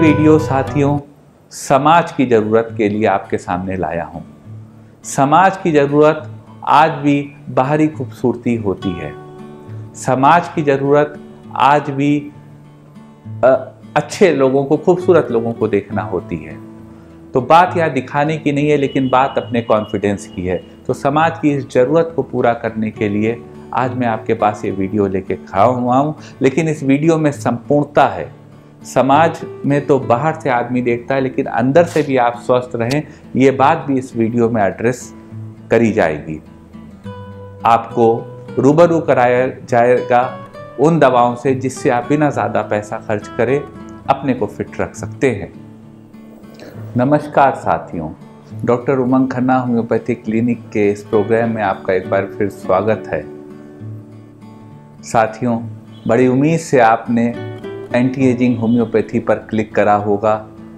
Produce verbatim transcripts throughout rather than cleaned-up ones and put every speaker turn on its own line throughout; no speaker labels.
Video साथियों समाज की ज़रूरत के लिए आपके सामने लाया हूँ। समाज की ज़रूरत आज भी बाहरी खूबसूरती होती है। समाज की ज़रूरत आज भी अ, अच्छे लोगों को, खूबसूरत लोगों को देखना होती है। तो बात यहाँ दिखाने की नहीं है, लेकिन बात अपने कॉन्फिडेंस की है। तो समाज की इस ज़रूरत को पूरा करने के लिए आज मैं आपके पास ये वीडियो लेके खड़ा हुआ हूँ। लेकिन इस वीडियो में संपूर्णता है। समाज में तो बाहर से आदमी देखता है, लेकिन अंदर से भी आप स्वस्थ रहें, ये बात भी इस वीडियो में एड्रेस करी जाएगी। आपको रूबरू कराया जाएगा उन दवाओं से जिससे आप बिना ज़्यादा पैसा खर्च करें अपने को फिट रख सकते हैं। नमस्कार साथियों, doctor Umang Khanna homoeopathy clinic के इस प्रोग्राम में आपका एक बार फिर स्वागत है। साथियों, बड़ी उम्मीद से आपने एंटी एजिंग होम्योपैथी पर क्लिक करा होगा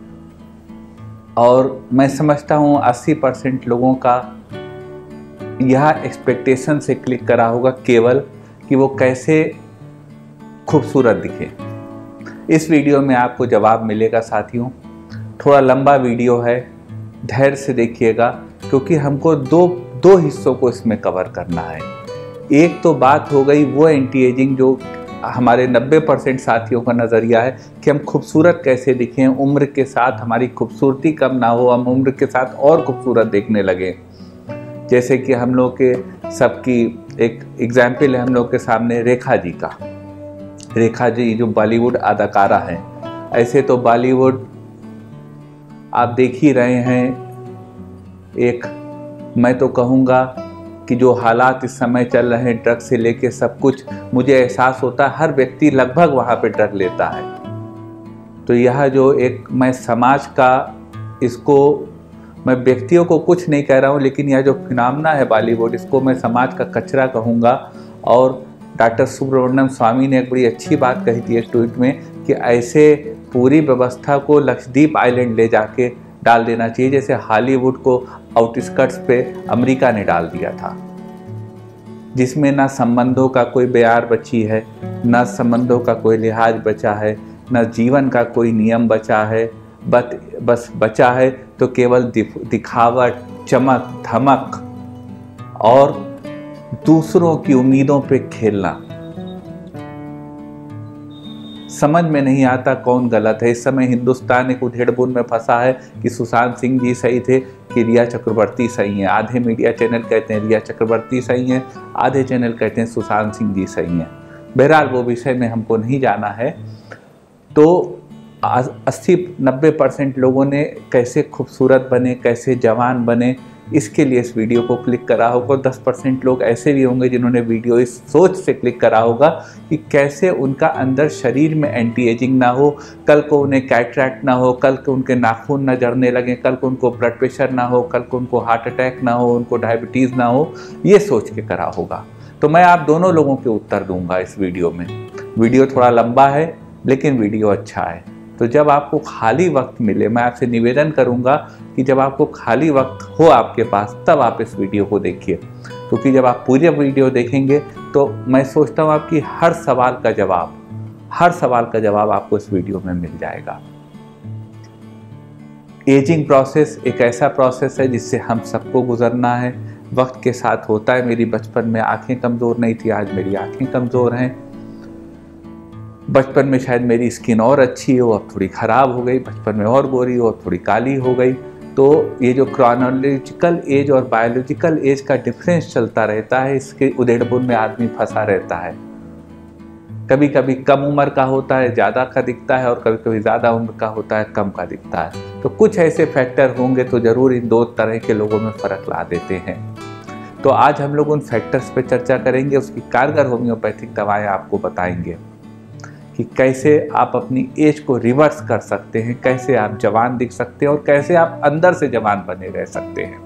और मैं समझता हूँ अस्सी परसेंट लोगों का यह एक्सपेक्टेशन से क्लिक करा होगा केवल कि वो कैसे खूबसूरत दिखे। इस वीडियो में आपको जवाब मिलेगा साथियों। थोड़ा लंबा वीडियो है, धैर्य से देखिएगा, क्योंकि हमको दो दो हिस्सों को इसमें कवर करना है। एक तो बात हो गई वो एंटी एजिंग जो हमारे नब्बे परसेंट साथियों का नज़रिया है कि हम खूबसूरत कैसे दिखें, उम्र के साथ हमारी खूबसूरती कम ना हो, हम उम्र के साथ और खूबसूरत देखने लगें। जैसे कि हम लोग के सबकी एक एग्जाम्पल है हम लोग के सामने रेखा जी का। रेखा जी जो बॉलीवुड अदाकारा हैं, ऐसे तो बॉलीवुड आप देख ही रहे हैं। एक मैं तो कहूँगा कि जो हालात इस समय चल रहे हैं, ड्रग से लेके सब कुछ, मुझे एहसास होता है हर व्यक्ति लगभग वहाँ पे ड्रग लेता है। तो यह जो एक मैं समाज का, इसको मैं व्यक्तियों को कुछ नहीं कह रहा हूँ, लेकिन यह जो फिनोमेना है बॉलीवुड, इसको मैं समाज का कचरा कहूँगा। और डॉक्टर सुब्रमण्यम स्वामी ने एक बड़ी अच्छी बात कही थी इस ट्वीट में कि ऐसे पूरी व्यवस्था को लक्षद्वीप आइलैंड ले जाके डाल देना चाहिए, जैसे हॉलीवुड को आउटस्कर्ट्स पे अमेरिका ने डाल दिया था, जिसमें ना संबंधों का कोई बयार बची है, ना संबंधों का कोई लिहाज बचा है, ना जीवन का कोई नियम बचा है। बस बस बचा है तो केवल दिखावट, चमक धमक और दूसरों की उम्मीदों पे खेलना। समझ में नहीं आता कौन गलत है। इस समय हिंदुस्तान एक उधेड़-बुन में फंसा है कि सुशांत सिंह जी सही थे कि रिया चक्रवर्ती सही हैं। आधे मीडिया चैनल कहते हैं रिया चक्रवर्ती सही हैं, आधे चैनल कहते हैं सुशांत सिंह जी सही हैं। बहरहाल वो विषय में हमको नहीं जाना है। तो अस्सी नब्बे परसेंट लोगों ने कैसे खूबसूरत बने, कैसे जवान बने, इसके लिए इस वीडियो को क्लिक करा होगा। दस परसेंट लोग ऐसे भी होंगे जिन्होंने वीडियो इस सोच से क्लिक करा होगा कि कैसे उनका अंदर शरीर में एंटी एजिंग ना हो, कल को उन्हें कैटरैक्ट ना हो, कल को उनके नाखून ना झड़ने लगे, कल को उनको ब्लड प्रेशर ना हो, कल को उनको हार्ट अटैक ना हो, उनको डायबिटीज़ ना हो, ये सोच के करा होगा। तो मैं आप दोनों लोगों के उत्तर दूंगा इस वीडियो में। वीडियो थोड़ा लंबा है, लेकिन वीडियो अच्छा है। तो जब आपको खाली वक्त मिले, मैं आपसे निवेदन करूंगा कि जब आपको खाली वक्त हो आपके पास, तब आप इस वीडियो को देखिए, क्योंकि जब आप पूरी वीडियो देखेंगे तो मैं सोचता हूँ आपकी हर सवाल का जवाब हर सवाल का जवाब आपको इस वीडियो में मिल जाएगा। एजिंग प्रोसेस एक ऐसा प्रोसेस है जिससे हम सबको गुजरना है, वक्त के साथ होता है। मेरी बचपन में आंखें कमज़ोर नहीं थी, आज मेरी आंखें कमज़ोर हैं। बचपन में शायद मेरी स्किन और अच्छी हो, अब थोड़ी ख़राब हो गई। बचपन में और गोरी हो, अब थोड़ी काली हो गई। तो ये जो क्रोनोलॉजिकल एज और बायोलॉजिकल एज का डिफरेंस चलता रहता है, इसके उधेड़-बुन में आदमी फंसा रहता है। कभी कभी कम उम्र का होता है, ज़्यादा का दिखता है, और कभी कभी ज़्यादा उम्र का होता है, कम का दिखता है। तो कुछ ऐसे फैक्टर होंगे तो ज़रूर इन दो तरह के लोगों में फ़र्क ला देते हैं। तो आज हम लोग उन फैक्टर्स पर चर्चा करेंगे, उसकी कारगर होम्योपैथिक दवाएँ आपको बताएंगे कि कैसे आप अपनी एज को रिवर्स कर सकते हैं, कैसे आप जवान दिख सकते हैं और कैसे आप अंदर से जवान बने रह सकते हैं।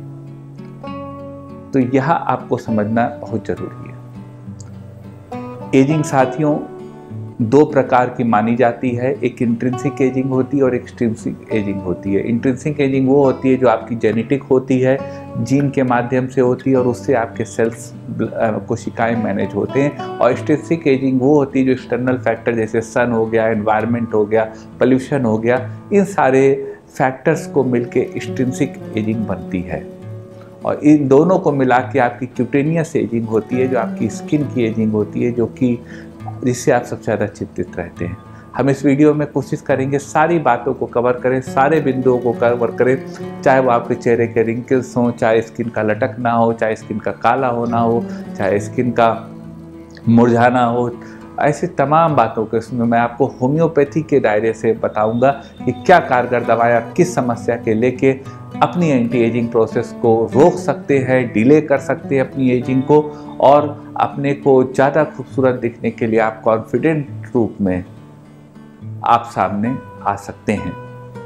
तो यह आपको समझना बहुत जरूरी है। एजिंग साथियों, दो प्रकार की मानी जाती है, एक इंट्रिंसिक एजिंग होती है और एक्सट्रिंसिक एजिंग होती है। इंट्रिंसिक एजिंग वो होती है जो आपकी जेनेटिक होती है, जीन के माध्यम से होती है और उससे आपके सेल्स कोशिकाएं मैनेज होते हैं। और एक्सट्रिंसिक एजिंग वो होती है जो एक्सटर्नल फैक्टर जैसे सन हो गया, एनवायरनमेंट हो गया, पोल्यूशन हो गया, इन सारे फैक्टर्स को मिलके एक्सट्रिंसिक एजिंग बनती है। और इन दोनों को मिला के आपकी क्यूटेनियस एजिंग होती है जो आपकी स्किन की एजिंग होती है, जो कि जिससे आप सबसे ज़्यादा चिंतित रहते हैं। हम इस वीडियो में कोशिश करेंगे सारी बातों को कवर करें, सारे बिंदुओं को कवर करें, चाहे वो आपके चेहरे के रिंकल्स हों, चाहे स्किन का लटकना हो, चाहे स्किन का काला होना हो, चाहे स्किन का मुरझाना हो। ऐसी तमाम बातों के इसमें मैं आपको होम्योपैथी के दायरे से बताऊंगा कि क्या कारगर दवाएं आप किस समस्या के लेके अपनी एंटी एजिंग प्रोसेस को रोक सकते हैं, डिले कर सकते हैं अपनी एजिंग को, और अपने को ज़्यादा खूबसूरत दिखने के लिए आप कॉन्फिडेंट रूप में आप सामने आ सकते हैं।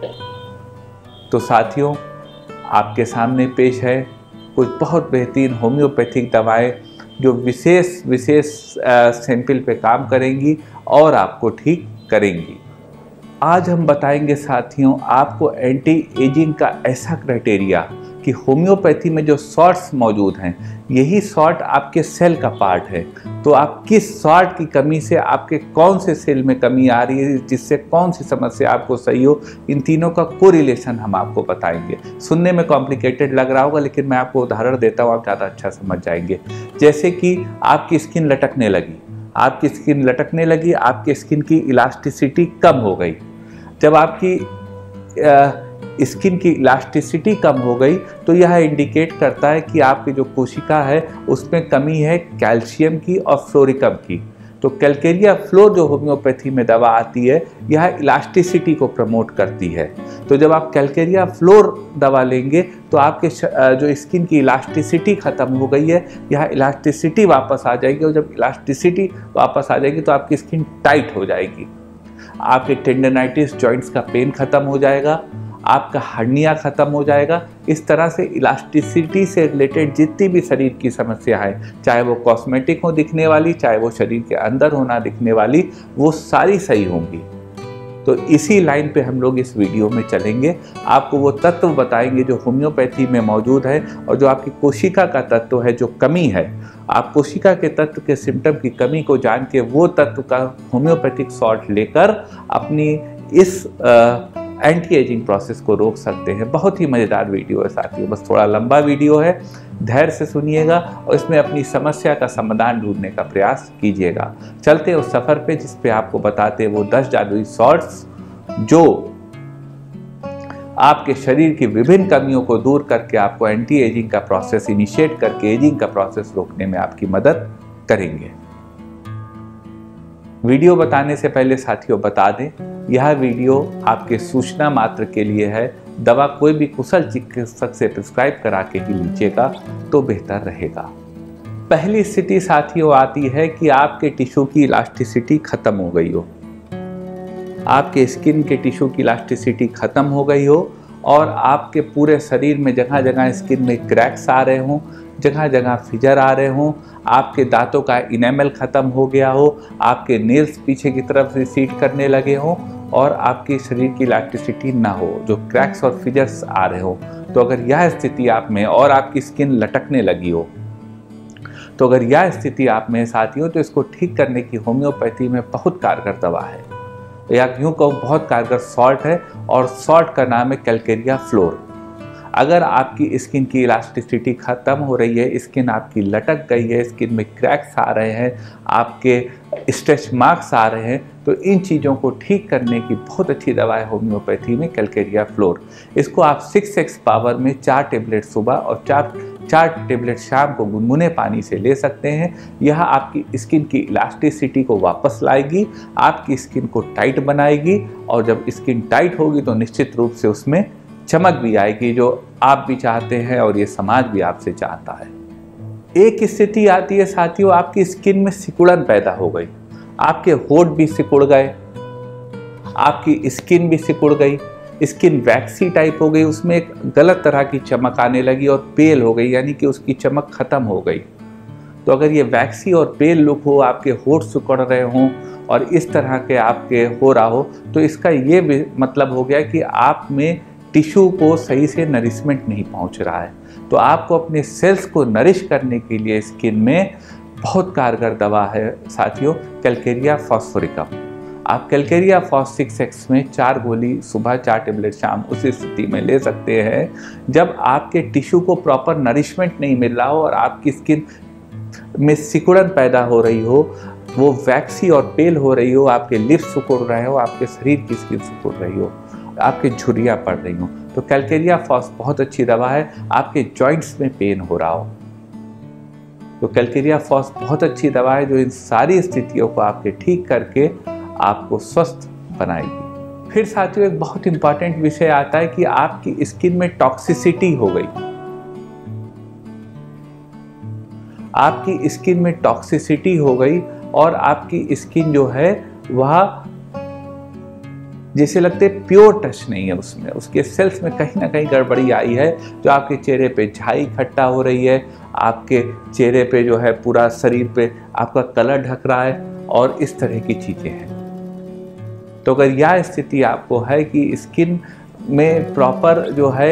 तो साथियों, आपके सामने पेश है कुछ बहुत बेहतरीन होम्योपैथिक दवाएं जो विशेष विशेष सैंपल पे काम करेंगी और आपको ठीक करेंगी। आज हम बताएंगे साथियों आपको एंटी एजिंग का ऐसा क्राइटेरिया कि होम्योपैथी में जो सॉल्ट्स मौजूद हैं, यही सॉल्ट आपके सेल का पार्ट है। तो आप किस सॉल्ट की कमी से आपके कौन से सेल में कमी आ रही है, जिससे कौन सी समस्या आपको सही हो, इन तीनों का कोरिलेशन हम आपको बताएंगे। सुनने में कॉम्प्लिकेटेड लग रहा होगा, लेकिन मैं आपको उदाहरण देता हूँ, आप ज़्यादा अच्छा समझ जाएंगे। जैसे कि आपकी स्किन लटकने लगी, आपकी स्किन लटकने लगी, आपकी स्किन की इलास्टिसिटी कम हो गई। जब आपकी आ, स्किन की इलास्टिसिटी कम हो गई तो यह इंडिकेट करता है कि आपकी जो कोशिका है उसमें कमी है कैल्शियम की और फ्लोरिकम की। तो कैलकेरिया फ्लोर जो होम्योपैथी में दवा आती है, यह इलास्टिसिटी को प्रमोट करती है। तो जब आप कैलकेरिया फ्लोर दवा लेंगे तो आपके जो स्किन की इलास्टिसिटी ख़त्म हो गई है, यह इलास्टिसिटी वापस आ जाएगी, और जब इलास्टिसिटी वापस आ जाएगी तो आपकी स्किन टाइट हो जाएगी, आपके टेंडनाइटिस जॉइंट्स का पेन ख़त्म हो जाएगा, आपका हर्निया ख़त्म हो जाएगा। इस तरह से इलास्टिसिटी से रिलेटेड जितनी भी शरीर की समस्या है, चाहे वो कॉस्मेटिक हो दिखने वाली, चाहे वो शरीर के अंदर होना दिखने वाली, वो सारी सही होंगी। तो इसी लाइन पे हम लोग इस वीडियो में चलेंगे, आपको वो तत्व बताएंगे जो होम्योपैथी में मौजूद है, और जो आपकी कोशिका का तत्व है जो कमी है, आप कोशिका के तत्व के सिम्टम की कमी को जान के वो तत्व का होम्योपैथिक सॉल्ट लेकर अपनी इस आ, एंटी एजिंग प्रोसेस को रोक सकते हैं। बहुत ही मज़ेदार वीडियो है साथियों, बस थोड़ा लंबा वीडियो है, धैर्य से सुनिएगा और इसमें अपनी समस्या का समाधान ढूंढने का प्रयास कीजिएगा। चलते उस सफ़र पे जिस पे आपको बताते हैं वो दस जादुई सॉल्ट्स जो आपके शरीर की विभिन्न कमियों को दूर करके आपको एंटी एजिंग का प्रोसेस इनिशिएट करके एजिंग का प्रोसेस रोकने में आपकी मदद करेंगे। वीडियो बताने से पहले साथियों बता दें, यह वीडियो आपके सूचना मात्र के लिए है। दवा कोई भी कुशल चिकित्सक से प्रिस्क्राइब करा के ही लीजिएगा तो बेहतर रहेगा। पहली स्थिति साथियों आती है कि आपके टिश्यू की इलास्टिसिटी खत्म हो गई हो, आपके स्किन के टिश्यू की इलास्टिसिटी खत्म हो गई हो, और आपके पूरे शरीर में जगह जगह स्किन में क्रैक्स आ रहे हों, जगह जगह फिजर आ रहे हों, आपके दांतों का इनेमल ख़त्म हो गया हो, आपके नेल्स पीछे की तरफ रिसीड करने लगे हों, और आपके शरीर की इलास्टिसिटी ना हो, जो क्रैक्स और फिजर्स आ रहे हो। तो अगर यह स्थिति आप में, और आपकी स्किन लटकने लगी हो, तो अगर यह स्थिति आप में साथियों, तो इसको ठीक करने की होम्योपैथी में बहुत कारगर दवा है, या यूँ कहूँ बहुत कारगर सॉल्ट है, और सॉल्ट का नाम है कैलकेरिया फ्लोर। अगर आपकी स्किन की इलास्टिसिटी ख़त्म हो रही है, स्किन आपकी लटक गई है, स्किन में क्रैक्स आ रहे हैं, आपके स्ट्रेच मार्क्स आ रहे हैं, तो इन चीज़ों को ठीक करने की बहुत अच्छी दवा है होम्योपैथी में कैलकेरिया फ्लोर। इसको आप सिक्स एक्स पावर में चार टेबलेट सुबह और चार चार टेबलेट शाम को गुनगुने पानी से ले सकते हैं। यह आपकी स्किन की इलास्टिसिटी को वापस लाएगी, आपकी स्किन को टाइट बनाएगी, और जब स्किन टाइट होगी तो निश्चित रूप से उसमें चमक भी आएगी, जो आप भी चाहते हैं और ये समाज भी आपसे चाहता है। एक स्थिति आती है साथियों, आपकी स्किन में सिकुड़न पैदा हो गई, आपके होंठ भी सिकुड़ गए, आपकी स्किन भी सिकुड़ गई, स्किन वैक्सी टाइप हो गई, उसमें एक गलत तरह की चमक आने लगी और पेल हो गई, यानी कि उसकी चमक खत्म हो गई। तो अगर ये वैक्सी और पेल लुक हो, आपके होठ सिकुड़ रहे हों और इस तरह के आपके हो रहा हो, तो इसका ये भी मतलब हो गया कि आप में टिश्यू को सही से नरिशमेंट नहीं पहुंच रहा है। तो आपको अपने सेल्स को नरिश करने के लिए स्किन में बहुत कारगर दवा है साथियों, कैलकेरिया फॉस्फोरिकम। आप कैलकेरिया फॉस सिक्स एक्स में चार गोली सुबह, चार टेबलेट शाम उस स्थिति में ले सकते हैं जब आपके टिश्यू को प्रॉपर नरिशमेंट नहीं मिल रहा हो और आपकी स्किन में सिकुड़न पैदा हो रही हो, वो वैक्सी और पेल हो रही हो, आपके लिप्स सिकुड़ रहे हो, आपके शरीर की स्किन सिकुड़ रही हो, आपकी झुर्रियाँ पड़ रही हो, तो कैलकेरिया फॉस बहुत अच्छी दवा है। आपके जॉइंट्स में पेन हो रहा हो तो कैलकेरिया फॉस बहुत अच्छी दवा है जो इन सारी स्थितियों को आपके ठीक करके आपको स्वस्थ बनाएगी। फिर साथियों एक बहुत इंपॉर्टेंट विषय आता है कि आपकी स्किन में टॉक्सिसिटी हो गई। आपकी स्किन में टॉक्सिसिटी हो गई और आपकी स्किन जो है वह जैसे लगते प्योर टच नहीं है, उसमें उसके सेल्स में कहीं ना कहीं गड़बड़ी आई है, जो आपके चेहरे पे झाई इकट्ठा हो रही है, आपके चेहरे पे जो है पूरा शरीर पे आपका कलर ढक रहा है और इस तरह की चीज़ें हैं। तो अगर यह स्थिति आपको है कि स्किन में प्रॉपर जो है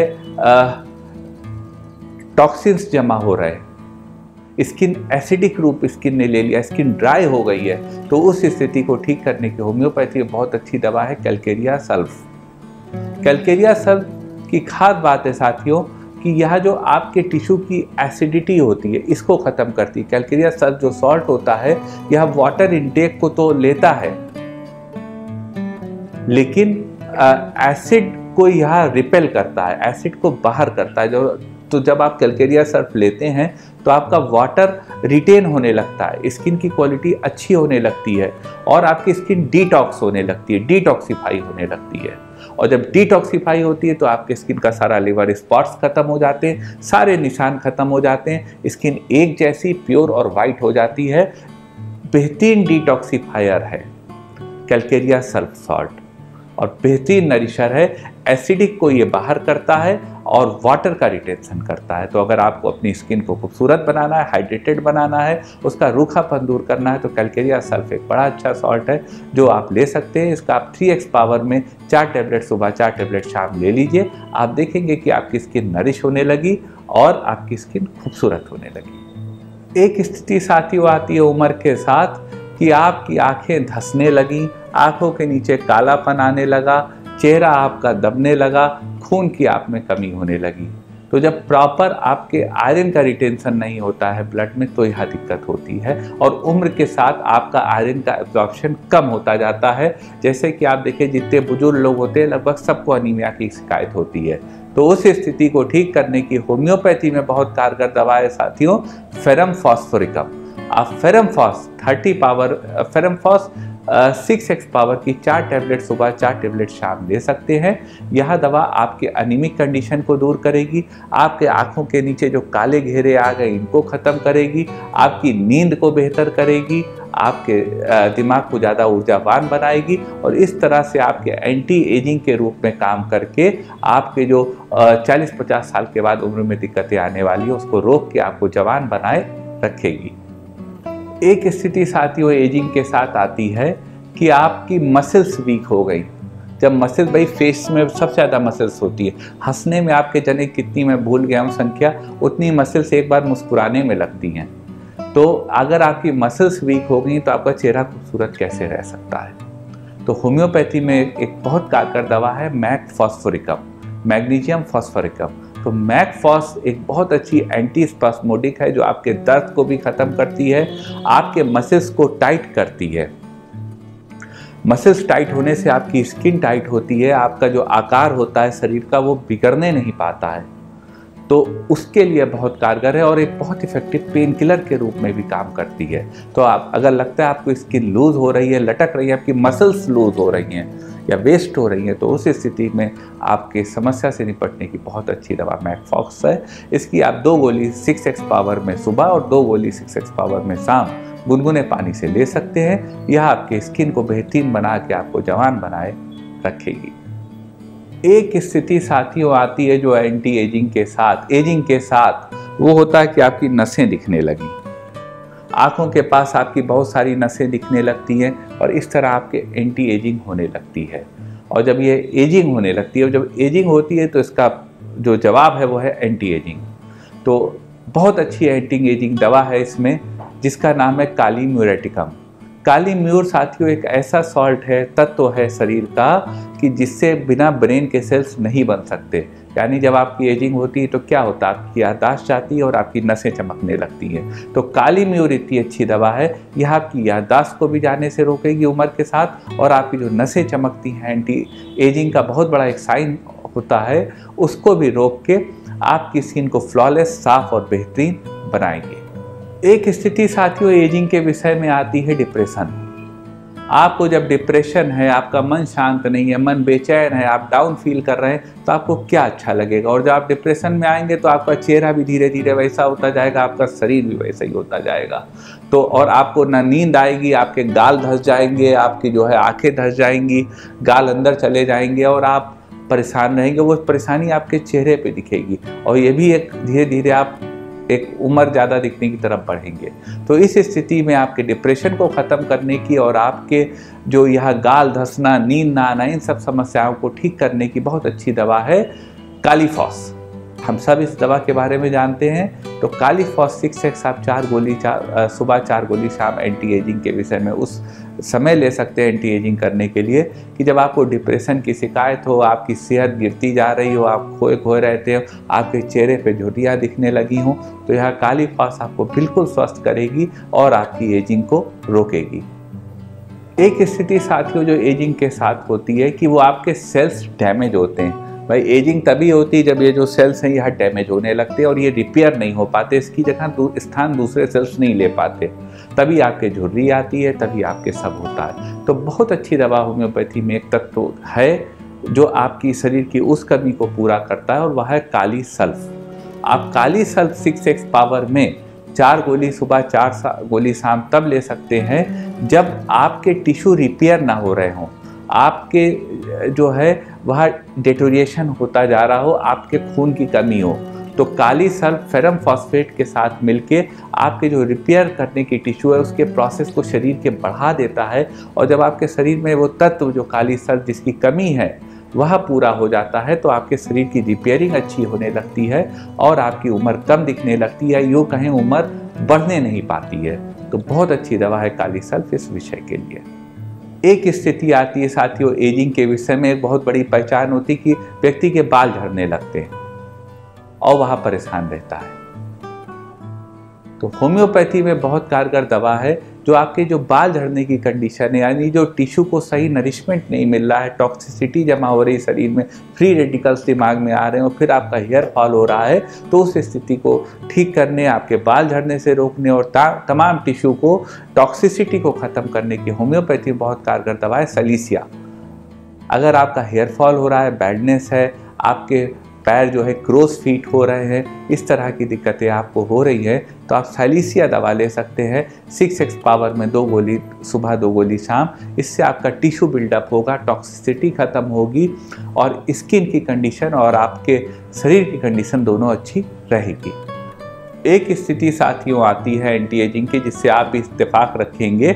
टॉक्सिन्स जमा हो रहे हैं, स्किन एसिडिक रूप स्किन ने ले लिया, स्किन ड्राई हो गई है, तो उस स्थिति को ठीक करने की होम्योपैथी में बहुत अच्छी दवा है कैलकेरिया सल्फ। कैलकेरिया सल्फ की खास बात है साथियों कि यह जो आपके टिश्यू की एसिडिटी होती है इसको ख़त्म करती है। कैलकेरिया सल्फ जो सॉल्ट होता है यह वाटर इनटेक को तो लेता है लेकिन एसिड को यह रिपेल करता है, एसिड को बाहर करता है। जो तो जब आप कैलकेरिया सल्फ लेते हैं तो आपका वाटर रिटेन होने लगता है, स्किन की क्वालिटी अच्छी होने लगती है और आपकी स्किन डिटॉक्स होने लगती है, डिटॉक्सीफाई होने लगती है। और जब डिटॉक्सीफाई होती है तो आपके स्किन का सारा लिवर स्पॉट्स खत्म हो जाते हैं, सारे निशान खत्म हो जाते हैं, स्किन एक जैसी प्योर और वाइट हो जाती है। बेहतरीन डिटॉक्सीफायर है कैलकेरिया सल्फ सॉल्ट और बेहतरीन नरिशर है। एसिडिक को ये बाहर करता है और वाटर का रिटेंशन करता है। तो अगर आपको अपनी स्किन को खूबसूरत बनाना है, हाइड्रेटेड बनाना है, उसका रूखापन दूर करना है तो कैलकेरिया सल्फ एक बड़ा अच्छा सॉल्ट है जो आप ले सकते हैं। इसका आप थ्री एक्स पावर में चार टैबलेट सुबह, चार टैबलेट शाम ले लीजिए। आप देखेंगे कि आपकी स्किन नरिश होने लगी और आपकी स्किन खूबसूरत होने लगी। एक स्थिति साथियों आती है उम्र के साथ कि आपकी आंखें धंसने लगी, आंखों के नीचे कालापन आने लगा, चेहरा आपका दबने लगा, खून की आप में कमी होने लगी। तो जब प्रॉपर आपके आयरन का रिटेंशन नहीं होता है ब्लड में तो यह दिक्कत होती है और उम्र के साथ आपका आयरन का एब्जॉर्प्शन कम होता जाता है। जैसे कि आप देखिए जितने बुजुर्ग लोग होते हैं लगभग सबको अनीमिया की शिकायत होती है। तो उस स्थिति को ठीक करने की होम्योपैथी में बहुत कारगर दवा है साथियों फेरम फॉस्फोरिकम। आप ferrum phos thirty power ferrum phos six X power की चार टैबलेट सुबह, चार टैबलेट शाम ले सकते हैं। यह दवा आपके अनीमिक कंडीशन को दूर करेगी, आपके आंखों के नीचे जो काले घेरे आ गए इनको ख़त्म करेगी, आपकी नींद को बेहतर करेगी, आपके दिमाग को ज़्यादा ऊर्जावान बनाएगी और इस तरह से आपके एंटी एजिंग के रूप में काम करके आपके जो चालीस पचास साल के बाद उम्र में दिक्कतें आने वाली है उसको रोक के आपको जवान बनाए रखेगी। एक स्थिति साथियों एजिंग के साथ आती है कि आपकी मसल्स वीक हो गई। जब मसल्स, भाई फेस में सबसे ज़्यादा मसल्स होती है, हंसने में आपके जने कितनी मैं भूल गया हूँ संख्या, उतनी मसल्स एक बार मुस्कुराने में लगती हैं। तो अगर आपकी मसल्स वीक हो गई तो आपका चेहरा खूबसूरत कैसे रह सकता है। तो होम्योपैथी में एक बहुत कारगर दवा है मैक फॉस्फोरिकम, मैग्नीशियम फॉस्फोरिकम। तो मैकफॉस एक बहुत अच्छी एंटी स्पास्मोडिक है जो आपके दर्द को भी ख़त्म करती है, आपके मसल्स को टाइट करती है। मसल्स टाइट होने से आपकी स्किन टाइट होती है, आपका जो आकार होता है शरीर का वो बिगड़ने नहीं पाता है। तो उसके लिए बहुत कारगर है और एक बहुत इफेक्टिव पेन किलर के रूप में भी काम करती है। तो आप अगर लगता है आपको स्किन लूज हो रही है, लटक रही है, आपकी मसल्स लूज हो रही हैं या वेस्ट हो रही हैं, तो उस स्थिति में आपके समस्या से निपटने की बहुत अच्छी दवा मैकफॉक्स है। इसकी आप दो गोली सिक्स एक्स पावर में सुबह और दो गोली सिक्स एक्स पावर में शाम गुनगुने पानी से ले सकते हैं। यह आपके स्किन को बेहतरीन बना के आपको जवान बनाए रखेगी। एक स्थिति साथियों आती है जो एंटी एजिंग के साथ एजिंग के साथ वो होता है कि आपकी नसें दिखने लगी। आँखों के पास आपकी बहुत सारी नसें दिखने लगती हैं और इस तरह आपके एंटी एजिंग होने लगती है। और जब ये एजिंग होने लगती है, जब एजिंग होती है तो इसका जो जवाब है वो है एंटी एजिंग। तो बहुत अच्छी एंटी एजिंग दवा है इसमें, जिसका नाम है काली म्यूरेटिकम। काली म्यूर साथियों एक ऐसा सॉल्ट है, तत्व है शरीर का, कि जिससे बिना ब्रेन के सेल्स नहीं बन सकते। यानी जब आपकी एजिंग होती है तो क्या होता है, आपकी याददाश्त जाती है और आपकी नसें चमकने लगती हैं। तो काली म्यूर इतनी अच्छी दवा है, यह आपकी याददाश्त को भी जाने से रोकेगी उम्र के साथ, और आपकी जो नसें चमकती हैं, एंटी एजिंग का बहुत बड़ा एक साइन होता है, उसको भी रोक के आपकी स्किन को फ्लॉलेस, साफ और बेहतरीन बनाएंगे। एक स्थिति साथियों एजिंग के विषय में आती है डिप्रेशन। आपको जब डिप्रेशन है, आपका मन शांत नहीं है, मन बेचैन है, आप डाउन फील कर रहे हैं, तो आपको क्या अच्छा लगेगा। और जब आप डिप्रेशन में आएंगे तो आपका चेहरा भी धीरे धीरे वैसा होता जाएगा, आपका शरीर भी वैसा ही होता जाएगा। तो और आपको ना नींद आएगी, आपके गाल धंस जाएंगे, आपकी जो है आंखें धंस जाएंगी, गाल अंदर चले जाएंगे और आप परेशान रहेंगे। वो परेशानी आपके चेहरे पे दिखेगी और ये भी एक धीरे धीरे आप एक उम्र ज़्यादा दिखने की तरफ बढ़ेंगे। तो इस स्थिति में आपके डिप्रेशन को ख़त्म करने की और आपके जो यह गाल धंसना, नींद ना आना, इन सब समस्याओं को ठीक करने की बहुत अच्छी दवा है कालीफॉस। हम सब इस दवा के बारे में जानते हैं। तो कालीफॉस सिक्स एक्स आप चार गोली चार सुबह चार गोली शाम एंटी एजिंग के विषय में उस समय ले सकते हैं एंटी एजिंग करने के लिए, कि जब आपको डिप्रेशन की शिकायत हो, आपकी सेहत गिरती जा रही हो, आप खोए खोए रहते हो, आपके चेहरे पे झुर्रियाँ दिखने लगी हों, तो यह कालीफॉस आपको बिल्कुल स्वस्थ करेगी और आपकी एजिंग को रोकेगी। एक स्थिति साथियों जो एजिंग के साथ होती है कि वो आपके सेल्स डैमेज होते हैं। भाई एजिंग तभी होती है जब ये जो सेल्स हैं यह डैमेज होने लगते हैं और ये रिपेयर नहीं हो पाते, इसकी जगह दू, स्थान दूसरे सेल्स नहीं ले पाते, तभी आपके झुर्री आती है, तभी आपके सब होता है। तो बहुत अच्छी दवा होम्योपैथी में एक तत्व है जो आपकी शरीर की उस कमी को पूरा करता है और वह है काली सल्फ। आप kali sulph six X power में चार गोली सुबह चार गोली शाम तब ले सकते हैं जब आपके टिश्यू रिपेयर ना हो रहे हों, आपके जो है वह डेटोरिएशन होता जा रहा हो, आपके खून की कमी हो। तो काली सल्फ फेरम फॉस्फेट के साथ मिलके आपके जो रिपेयर करने की टिश्यू है उसके प्रोसेस को शरीर के बढ़ा देता है। और जब आपके शरीर में वो तत्व जो काली सल्फ जिसकी कमी है वह पूरा हो जाता है तो आपके शरीर की रिपेयरिंग अच्छी होने लगती है और आपकी उम्र कम दिखने लगती है, यूँ कहें उम्र बढ़ने नहीं पाती है। तो बहुत अच्छी दवा है काली सल्फ इस विषय के लिए। एक स्थिति आती है साथियों एजिंग के विषय में, एक बहुत बड़ी पहचान होती है कि व्यक्ति के बाल झड़ने लगते हैं और वह परेशान रहता है। तो होम्योपैथी में बहुत कारगर दवा है जो आपके जो बाल झड़ने की कंडीशन है, यानी जो टिश्यू को सही नरिशमेंट नहीं मिल रहा है, टॉक्सिसिटी जमा हो रही शरीर में, फ्री रेडिकल्स दिमाग में आ रहे हैं और फिर आपका हेयर फॉल हो रहा है, तो उस स्थिति को ठीक करने, आपके बाल झड़ने से रोकने और तमाम टिश्यू को टॉक्सिसिटी को ख़त्म करने की होम्योपैथी में बहुत कारगर दवा है सलीसिया। अगर आपका हेयर फॉल हो रहा है, बैडनेस है, आपके पैर जो है क्रोस फीट हो रहे हैं, इस तरह की दिक्कतें आपको हो रही हैं, तो आप सलीसिया दवा ले सकते हैं सिक्स एक्स पावर में दो गोली सुबह दो गोली शाम। इससे आपका टिश्यू बिल्डअप होगा, टॉक्सिसिटी ख़त्म होगी और स्किन की कंडीशन और आपके शरीर की कंडीशन दोनों अच्छी रहेगी। एक स्थिति साथियों आती है एंटी एजिंग की जिससे आप भी इत्तेफाक रखेंगे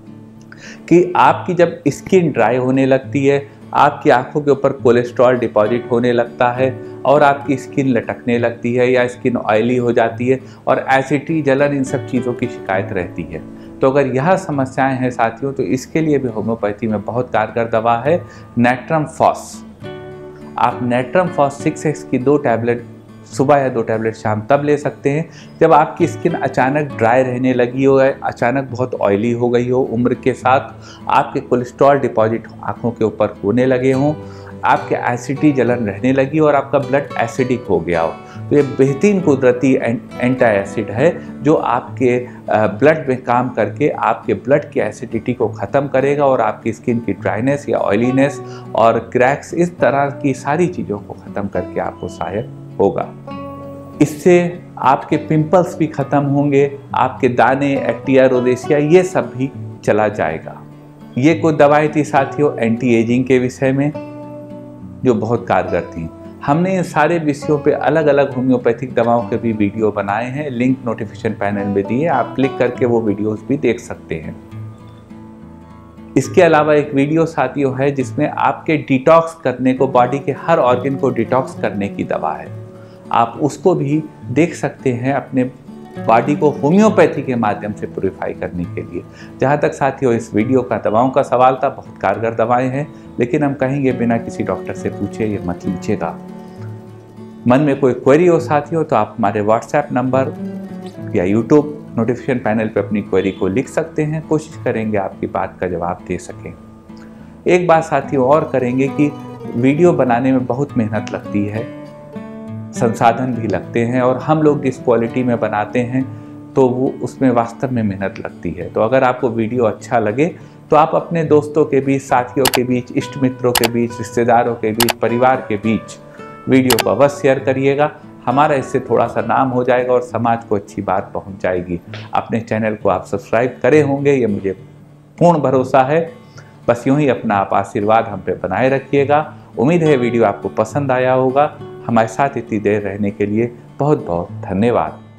कि आपकी जब स्किन ड्राई होने लगती है, आपकी आंखों के ऊपर कोलेस्ट्रॉल डिपॉजिट होने लगता है और आपकी स्किन लटकने लगती है या स्किन ऑयली हो जाती है और एसिडिटी, जलन, इन सब चीज़ों की शिकायत रहती है। तो अगर यह समस्याएं हैं साथियों तो इसके लिए भी होम्योपैथी में बहुत कारगर दवा है नेट्रम फॉस। आप नेट्रम फॉस सिक्स एक्स की दो टैबलेट सुबह या दो टैबलेट शाम तब ले सकते हैं जब आपकी स्किन अचानक ड्राई रहने लगी हो, अचानक बहुत ऑयली हो गई हो, उम्र के साथ आपके कोलेस्ट्रॉल डिपॉजिट आँखों के ऊपर होने लगे हों, आपके एसिडिटी जलन रहने लगी और आपका ब्लड एसिडिक हो गया हो। तो ये बेहतरीन कुदरती एंटी एसिड है जो आपके ब्लड में काम करके आपके ब्लड की एसिडिटी को ख़त्म करेगा और आपकी स्किन की ड्राइनेस या ऑयलीनेस और क्रैक्स, इस तरह की सारी चीज़ों को ख़त्म करके आपको सहायक होगा। इससे आपके पिंपल्स भी ख़त्म होंगे, आपके दाने, एक्टिया, रोदेशिया, ये सब भी चला जाएगा। ये कुछ दवाएं थी साथियों एंटी एजिंग के विषय में जो बहुत कारगर थी। हमने इन सारे विषयों पे अलग अलग होम्योपैथिक दवाओं के भी वीडियो बनाए हैं, लिंक नोटिफिकेशन पैनल में दिए, आप क्लिक करके वो वीडियोस भी देख सकते हैं। इसके अलावा एक वीडियो साथियों है जिसमें आपके डिटॉक्स करने को, बॉडी के हर ऑर्गन को डिटॉक्स करने की दवा है, आप उसको भी देख सकते हैं अपने बॉडी को होम्योपैथी के माध्यम से प्यूरिफाई करने के लिए। जहाँ तक साथियों इस वीडियो का दवाओं का सवाल था, बहुत कारगर दवाएं हैं, लेकिन हम कहेंगे बिना किसी डॉक्टर से पूछे ये मत लीजिएगा। मन में कोई क्वेरी हो साथियों तो आप हमारे व्हाट्सएप नंबर या यूट्यूब नोटिफिकेशन पैनल पे अपनी क्वेरी को लिख सकते हैं, कोशिश करेंगे आपकी बात का जवाब दे सकें। एक बात साथियों और करेंगे कि वीडियो बनाने में बहुत मेहनत लगती है, संसाधन भी लगते हैं, और हम लोग जिस क्वालिटी में बनाते हैं तो वो उसमें वास्तव में मेहनत लगती है। तो अगर आपको वीडियो अच्छा लगे तो आप अपने दोस्तों के बीच, साथियों के बीच, इष्ट मित्रों के बीच, रिश्तेदारों के बीच, परिवार के बीच वीडियो को अवश्य शेयर करिएगा। हमारा इससे थोड़ा सा नाम हो जाएगा और समाज को अच्छी बात पहुंच जाएगी। अपने चैनल को आप सब्सक्राइब करे होंगे, ये मुझे पूर्ण भरोसा है। बस यूं ही अपना आप आशीर्वाद हम पे बनाए रखिएगा। उम्मीद है वीडियो आपको पसंद आया होगा। हमारे साथ इतनी देर रहने के लिए बहुत बहुत धन्यवाद।